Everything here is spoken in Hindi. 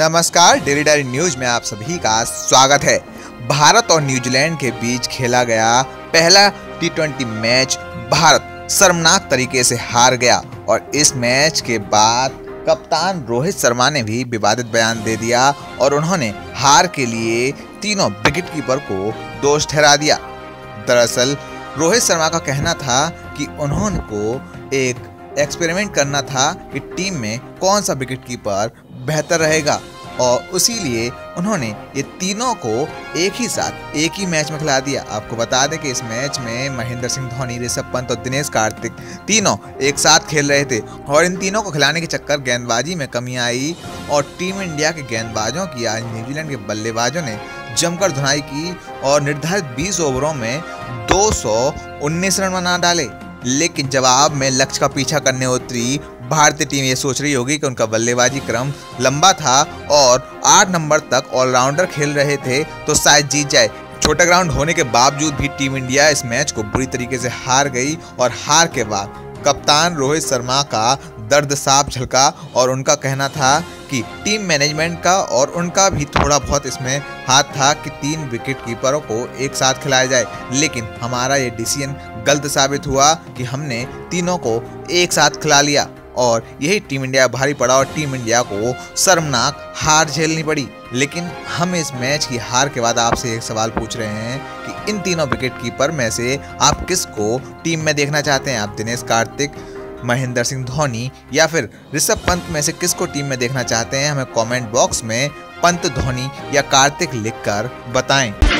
नमस्कार, डेली डायरी न्यूज में आप सभी का स्वागत है। भारत और न्यूजीलैंड के बीच खेला गया पहला T20 मैच भारत शर्मनाक तरीके से हार गया और इस मैच के बाद कप्तान रोहित शर्मा ने भी विवादित बयान दे दिया और उन्होंने हार के लिए तीनों विकेटकीपर को दोष ठहरा दिया। दरअसल रोहित शर्मा का कहना था कि उन्होंने को एक एक्सपेरिमेंट करना था कि टीम में कौन सा विकेटकीपर बेहतर रहेगा और इसीलिए उन्होंने ये तीनों को एक ही साथ एक ही मैच में खिला दिया। आपको बता दें कि इस मैच में महेंद्र सिंह धोनी, ऋषभ पंत और दिनेश कार्तिक तीनों एक साथ खेल रहे थे और इन तीनों को खिलाने के चक्कर गेंदबाजी में कमी आई और टीम इंडिया के गेंदबाजों की आज न्यूजीलैंड के बल्लेबाजों ने जमकर धुनाई की और निर्धारित 20 ओवरों में 219 रन बना डाले। लेकिन जवाब में लक्ष्य का पीछा करने उतरी भारतीय टीम ये सोच रही होगी कि उनका बल्लेबाजी क्रम लंबा था और 8 नंबर तक ऑलराउंडर खेल रहे थे तो शायद जीत जाए। छोटा ग्राउंड होने के बावजूद भी टीम इंडिया इस मैच को बुरी तरीके से हार गई और हार के बाद कप्तान रोहित शर्मा का दर्द साफ झलका और उनका कहना था कि टीम मैनेजमेंट का और उनका भी थोड़ा बहुत इसमें हाथ था कि 3 विकेटकीपरों को एक साथ खिलाया जाए, लेकिन हमारा ये डिसीजन गलत साबित हुआ कि हमने तीनों को एक साथ खिला लिया और यही टीम इंडिया भारी पड़ा और टीम इंडिया को शर्मनाक हार झेलनी पड़ी। लेकिन हम इस मैच की हार के बाद आपसे एक सवाल पूछ रहे हैं कि इन तीनों विकेटकीपर में से आप किसको टीम में देखना चाहते हैं? आप दिनेश कार्तिक, महेंद्र सिंह धोनी या फिर ऋषभ पंत में से किसको टीम में देखना चाहते हैं? हमें कमेंट बॉक्स में पंत, धोनी या कार्तिक लिखकर बताएं।